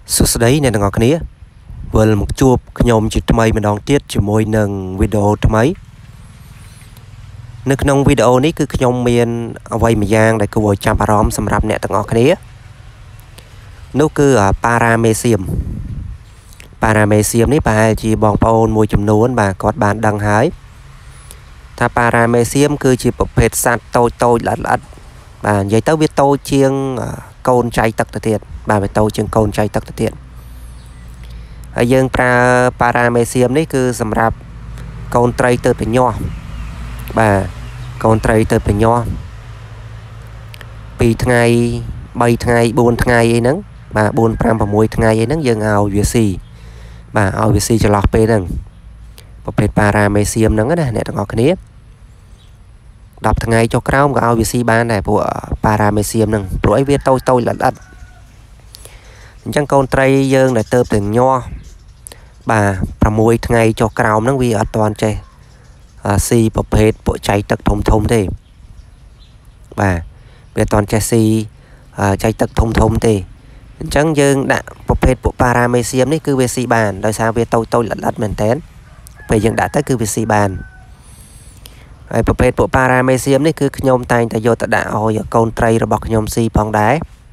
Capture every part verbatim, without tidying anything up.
សួស្តីអ្នកទាំងអស់គ្នាវិលមកជួបខ្ញុំជាថ្មីម្ដងទៀតជាមួយនឹងវីដេអូថ្មីនៅក្នុងវីដេអូនេះគឺខ្ញុំមានអ្វីមួយយ៉ាងដែលគួរឲ្យចាប់អារម្មណ៍សម្រាប់អ្នកទាំងអស់គ្នានោះគឺ Paramecium Paramecium នេះប្រហែលជាបងប្អូនមួយចំនួនបាទគាត់បានដឹងហើយថា Paramecium គឺជាប្រភេទសត្វតូចតូចល្អិតល្អិតបាទនិយាយទៅវាតូចជាងកូនចៃទឹកទៅទៀតបាទវាតូចជាងកូនចៃទឹកទៅទៀតហើយយើងប្រើ Paramecium នេះគឺសម្រាប់កូនត្រីទៅប្រញាស់បាទកូនត្រីទៅប្រញាស់ពីរថ្ងៃបីថ្ងៃបួនថ្ងៃអីហ្នឹងបាទបួន ប្រាំ ៦ថ្ងៃអីហ្នឹងយើងឲ្យវាស៊ីបាទឲ្យវាស៊ីចន្លោះពេលហ្នឹងប្រភេទ Paramecium ហ្នឹងណាអ្នកទាំងអស់គ្នាដប់ថ្ងៃចុះក្រោមក៏ឲ្យវាស៊ីបានដែរពួក Paramecium ហ្នឹងព្រោះអីវាតូចតូចល្អិតល្អិតអញ្ចឹងកូនត្រីយើងដែលទៅទៅញាស់បាទប្រាំមួយថ្ងៃចុះក្រោមហ្នឹងវាអត់ទាន់ចេះស៊ីប្រភេទពួកចៃទឹកធំធំទេបាទវាអត់ទាន់ចេះស៊ីចៃទឹកធំធំទេអញ្ចឹងយើងដាក់ប្រភេទពួក Paramecium នេះគឺវាស៊ីបានដោយសារវាតូចតូចល្អិតល្អិតមែនតើពេលយើងដាក់ទៅគឺវាស៊ីបានហើយប្រភេទពួក Paramecium នេះគឺខ្ញុំតែងតែយកទៅដាក់ឲ្យកូនត្រីរបស់ខ្ញុំស៊ីផងដែរ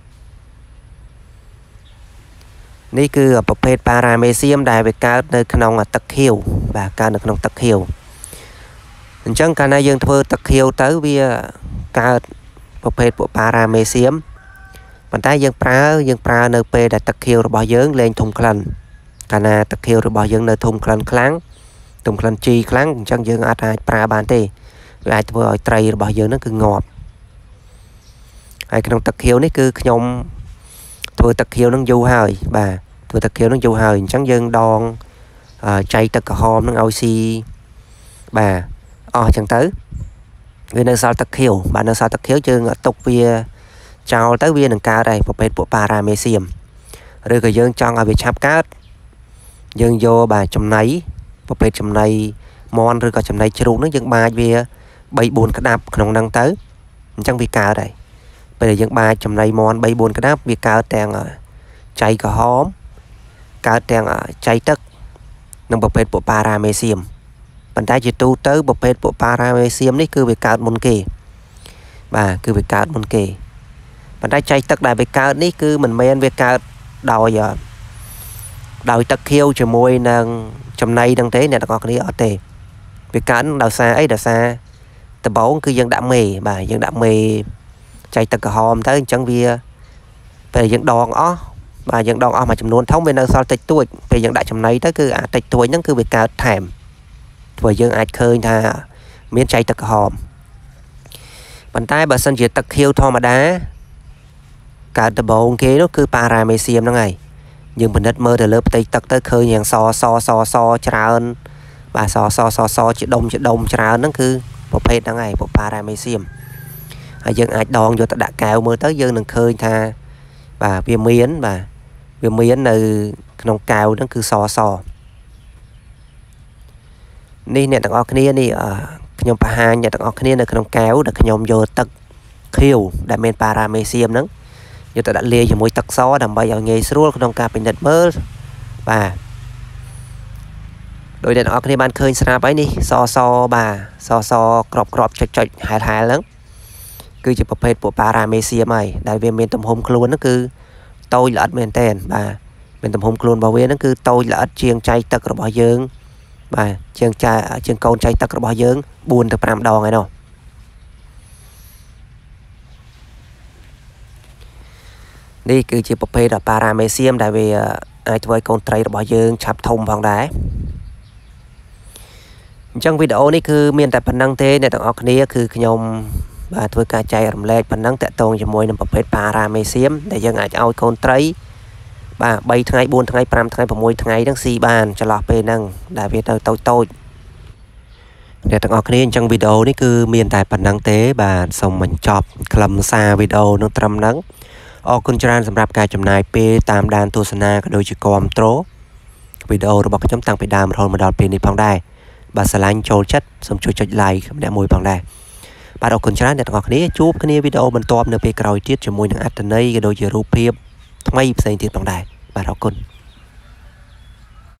នេះគឺប្រភេទ Paramecium ដែលវាកើតនៅក្នុងទឹកខៀវបាទកើតនៅក្នុងទឹកខៀវអញ្ចឹងកាលណាយើងធ្វើទឹកខៀវទៅវាកើតប្រភេទពួក Paramecium ប៉ុន្តែយើងប្រើយើងប្រើនៅពេលដែលទឹកខៀវរបស់យើងលែងធំក្លិនកាលណាទឹកខៀវរបស់យើងនៅធំក្លិនខ្លាំងធំក្លិនជីខ្លាំងអញ្ចឹងយើងអាចអាចប្រើបានទេវាអាចធ្វើឲ្យត្រីរបស់យើងហ្នឹងគឺងាប់ហើយក្នុងទឹកខៀវនេះគឺខ្ញុំធ្វើទឹកខៀវហ្នឹងយូរហើយបាទធ្វើទឹកខៀវហ្នឹងយូរហើយអញ្ចឹងយើងដងចៃទឹកក្រហមហ្នឹងឲ្យស៊ីបាទអស់អញ្ចឹងទៅវានៅសល់ទឹកខៀវបាទនៅសល់ទឹកខៀវយើងទុកវាចោលទៅវានឹងកើតហើយប្រភេទពួក Paramecium ឬក៏យើងចង់ឲ្យវាឆាប់កើតយើងយកបាទចំណៃប្រភេទចំណៃមន់ឬក៏ចំណៃជ្រូកហ្នឹងយើងបាចវាបីបួនក្តាប់ក្នុងហ្នឹងទៅអញ្ចឹងវាកើតហើយពេលដែលយើងបាចចំណៃមន់បីបួនក្តាប់វាកើតទាំងចៃក្រហមកើតទាំងចៃទឹកនិងប្រភេទពួក Paramecium ប៉ុន្តែជាទូទៅប្រភេទពួក Paramecium នេះគឺវាកើតមុនគេបាទគឺវាកើតមុនគេប៉ុន្តែចៃទឹកដែលវាកើតនេះគឺមិនមែនវាកើតដោយដោយទឹកខៀវជាមួយនឹងចំណៃហ្នឹងទេអ្នកទាំងអស់គ្នាអត់ទេវាកើតដោយសារអីដោយសារដំបូងគឺយើងដាក់មេបាទយើងដាក់មេចៃទឹកក្រហមទៅអញ្ចឹងវាពេលយើងដងអស់បាទយើងដងអស់មួយចំនួនធំវានៅសល់តិចតួចពេលយើងដាក់ចំណៃទៅគឺអាតិចតួចហ្នឹងគឺវាកើតថែមធ្វើយើងអាចឃើញថាមានចៃទឹកក្រហមប៉ុន្តែបើសិនជាទឹកខៀវធម្មតាកើតដំបូងគេនោះគឺ Paramecium ហ្នឹងហើយយើងពិនិត្យមើលទៅលើផ្ទៃទឹកទៅឃើញយ៉ាងសសសសច្រើនបាទសសសសជាដុំជាដុំច្រើនហ្នឹងគឺប្រភេទហ្នឹងហើយពួក Paramecium ហើយយើងអាចដងយកទៅដាក់កែវមើលទៅយើងនឹងឃើញថាបាទវាមានបាទវាមាននៅក្នុងកែវហ្នឹងគឺសសនេះអ្នកទាំងអស់គ្នានេះខ្ញុំបង្ហាញអ្នកទាំងអស់គ្នានៅក្នុងកែវដែលខ្ញុំយកទឹកខៀវដែលមាន Paramecium ហ្នឹងយកទៅដាក់លាយជាមួយទឹកសដើម្បីឲ្យងាយស្រួលក្នុងការពិនិត្យមើលបាទដោយអ្នកទាំងអស់គ្នាបានឃើញស្រាប់ហើយនេះសសបាទសសក្របក្របចុចចុចហែលហែលហ្នឹងគឺជាប្រភេទពួក Paramecium ហើយដែលវាមានទំហំខ្លួនហ្នឹងគឺតូចល្អិតមែនតើបាទមានទំហំខ្លួនរបស់វាហ្នឹងគឺតូចល្អិតជាងចៃទឹករបស់យើងបាទជាងចាជាងកូនចៃទឹករបស់យើងបួនទៅប្រាំដងហើយនោះនេះគឺជាប្រភេទ Paramecium ដែលវាអាចធ្វើឲ្យកូនត្រីរបស់យើងឆាប់ធំផងដែរអញ្ចឹងវីដេអូនេះគឺមានតែប៉ុណ្្នឹងទេអ្នកទាំងអស់គ្នាគឺខ្ញុំបាទធ្វើការចែករំលែកប៉ុណ្ណឹងតាក់ទងជាមួយនឹងប្រភេទ Paramecium ដែលយើងអាចឲ្យកូនត្រីបាទបីថ្ងៃបួនថ្ងៃប្រាំថ្ងៃប្រាំមួយថ្ងៃហ្នឹងស៊ីបានចន្លោះពេលហ្នឹងដែលវាទៅតូចតូចអ្នកទាំងអស់គ្នាអញ្ចឹងវីដេអូនេះគឺមានតែប៉ុណ្្នឹងទេបាទសូមបញ្ចប់ខ្លឹមសារវីដេអូនឹងត្រឹមហ្នឹងអរគុណច្រើនសម្រាប់ការចំណាយពេលតាមដានទស្សនាក៏ដូចជាគាំទ្រវីដេអូរបស់ខ្ញុំតាំងពីដើមរហូតមកដល់ពេលនេះផងដែរបាទស្រឡាញ់ចូលចិត្តសូមជួយចុច like ម្នាក់មួយផងដែរបាទអរគុណច្រើនអ្នកទាំងអស់គ្នាជួបគ្នាវីដេអូបន្ទាប់នៅពេលក្រោយទៀតជាមួយនឹងអត្ថន័យក៏ដូចជារូបភាពថ្មីផ្សេងទៀតផងដែរ bà rau cồn